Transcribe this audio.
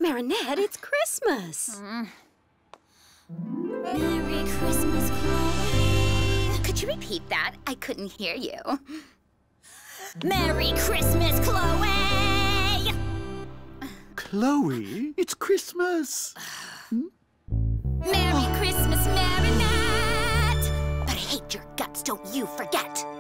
Marinette, it's Christmas. Merry Christmas, Chloe. Could you repeat that? I couldn't hear you. Merry Christmas, Chloe! Chloe, it's Christmas. Merry Christmas, Marinette! But I hate your guts, don't you forget.